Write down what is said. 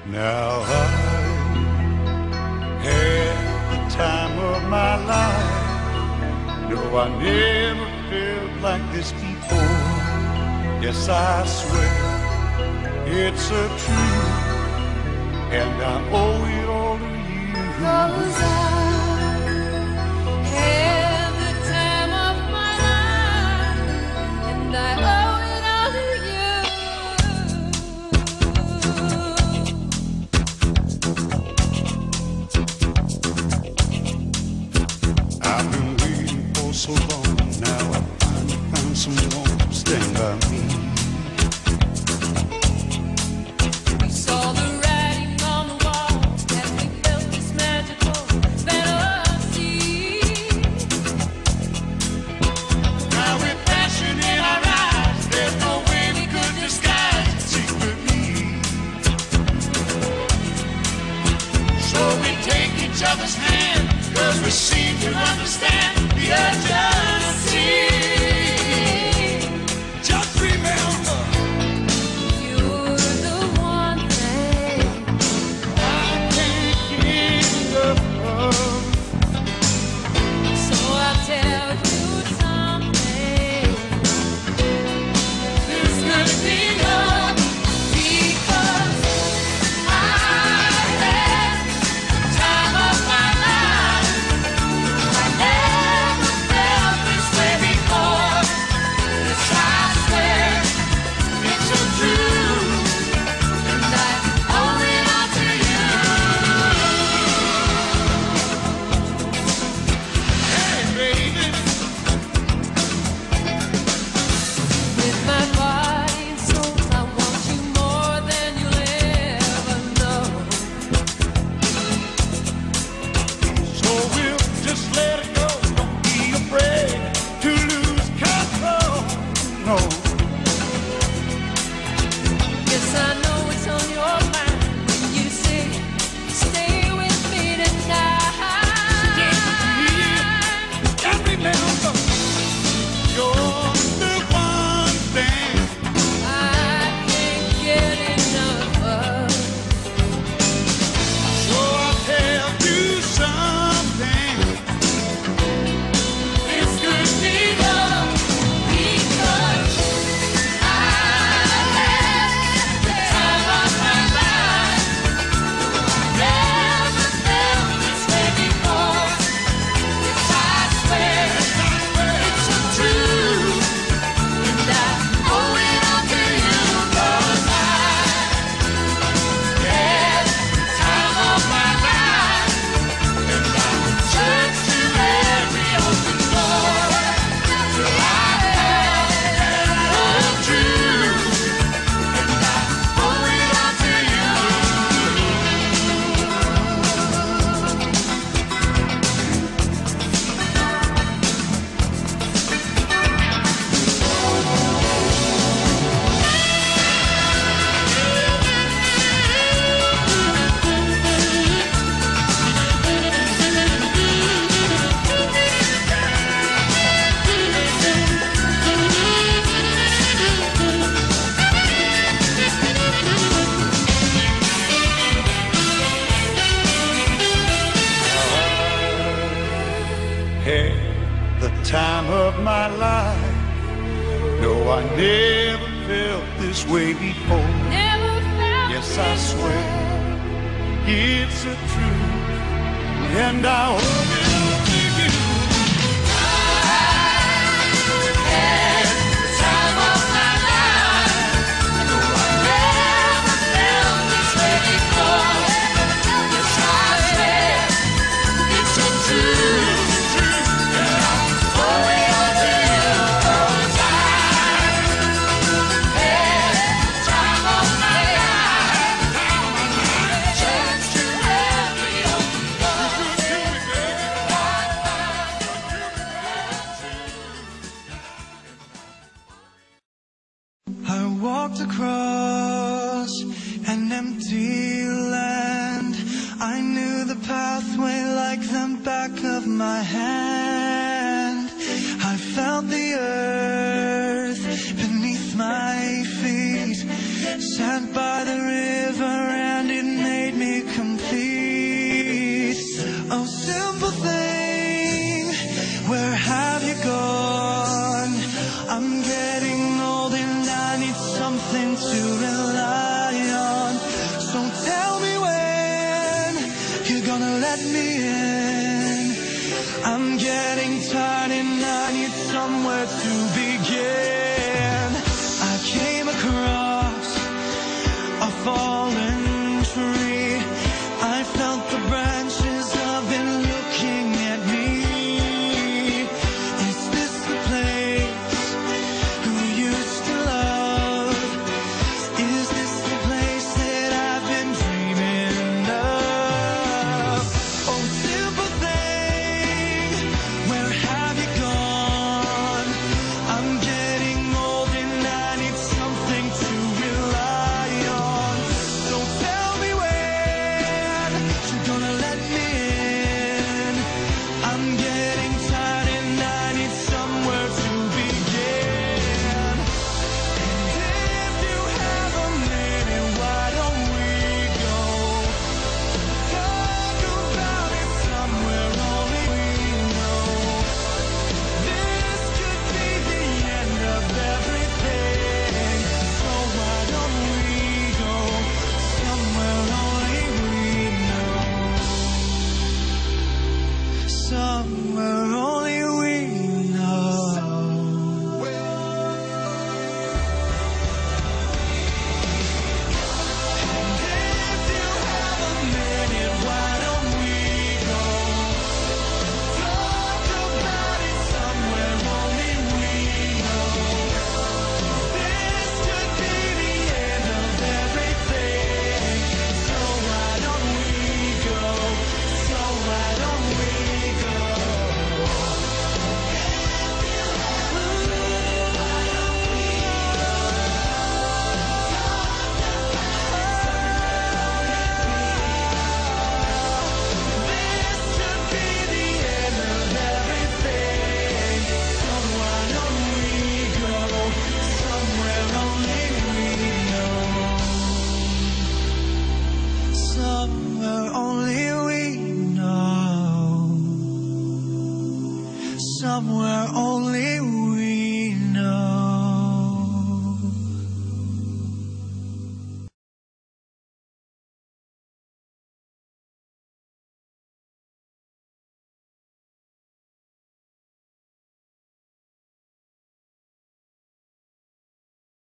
Now I had the time of my life. No, I never felt like this before. Yes, I swear it's a truth, and I owe it all to you. 'Cause I had the time of my life, and I owe it all to you. I've been waiting for so long. Now I finally found someone to stand by me. We saw the writing on the wall, and we felt this magical fantasy. Now with passion in our eyes, there's no way we could disguise it secretly. So we take each other's hand, 'cause we seem to understand the urgency. Just remember, You're the one thing I can't get enough of. so I'll tell you something. This could be love. Because I had the time of my life. I never felt this way before. Yes, I swear it's a truth, and I owe it all to you. Hey, baby. With my body and soul, I want you more than you'll ever know. So we'll just let it go. Don't be afraid to lose control. No, Yes, I know it's on your mind when you say, stay with me tonight. just remember, you're the one thing I can't get enough of. so I'll tell you something. This could be love. Because I had the time of my life. Never felt this way before. Yes, I swear it's a truth, and I owe it all to you. 'Cause I had the time of my life, and I searched to every open door till I found the truth, and I owe it all to you. Had the time of my life. No, I never felt this way before. Never felt Yes, I this swear. way. It's a truth, and I owe it all to you. Had the time of my life. No, I never felt this way before. Yes, I swear it's a truth, and I owe it all to you. 'Cause I had the time of my life. Searched to every open door. I walked across an empty land. I knew the pathway like the back of my hand.